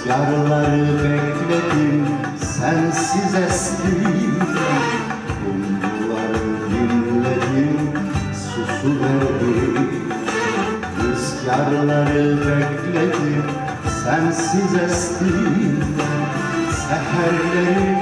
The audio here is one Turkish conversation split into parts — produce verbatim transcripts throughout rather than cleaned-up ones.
Rüzgarları bekledim sensiz estim, kumruları dinledim susuverdim. Rüzgarları bekledim sensiz estim, seherleri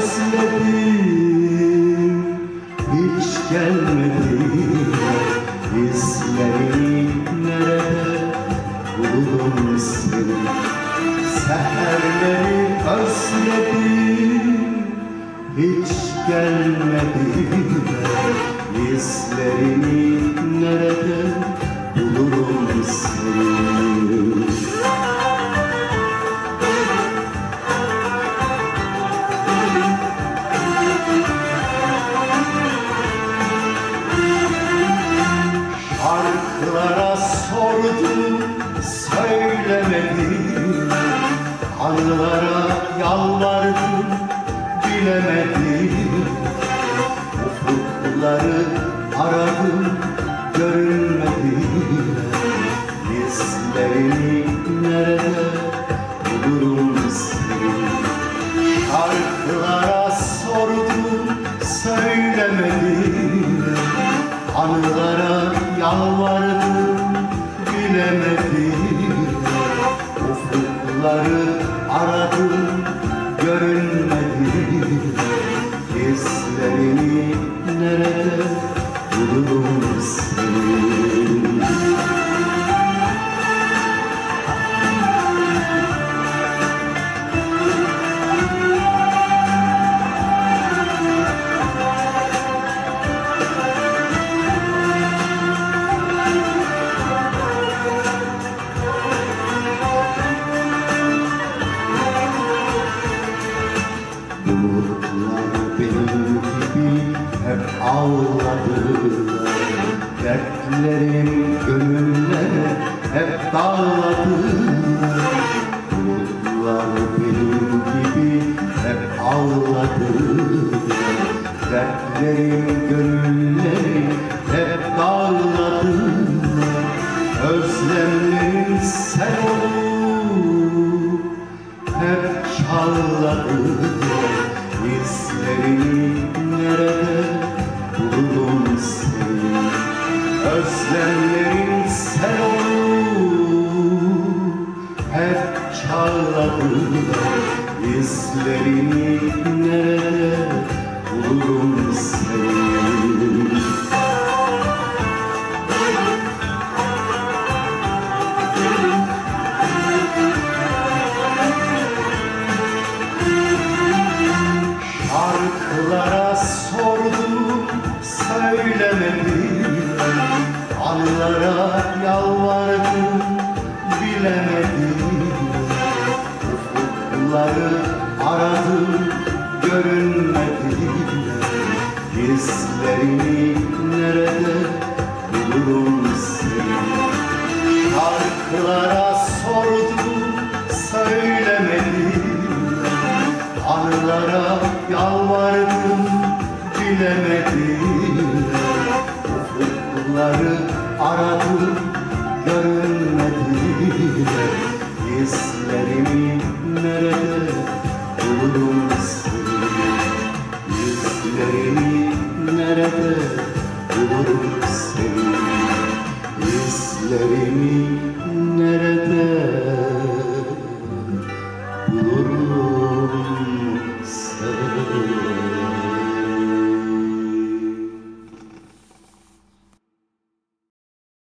özledim hiç gelmedin. İzlerini nerede bulurum seni, seherleri özledim hiç gelmedin. İzlerini nerede bulurum seni. Şarkılara sordum söylemedim, anılara yalvardım bilemedim. Ufukları aradım görünmedi, izlerini nerede bulurum seni. Şarkılara sordum söylemedim, anılara yalvardım bilemedim. Ufukları aradım görünmedi, izlerini nerede bulurum seni. Bulutlar benim gibi hep ağladılar, dertlerim gönüllere hep dağladılar. Bulutlar benim gibi hep ağladılar, dertlerim gönülleri hep dağladılar. Özlemlerin sen olup hep çağladılar. İzlerini nerede bulurum seni, özlemlerin sen olup hep çağladılar. İzlerini nerede bulurum seni. Şarkılara sordum söylemedim, anılara yalvardım bilemedim. Ufukları aradım görünmedi, izlerini nerede bulurum seni. Şarkılara sordum söylemedim, anılara yalvardım bilemedim. Ufukları aradım görünmediler, izlerimi nerede bulurum seni. İzlerimi nerede bulurum seni. İzlerimi nerede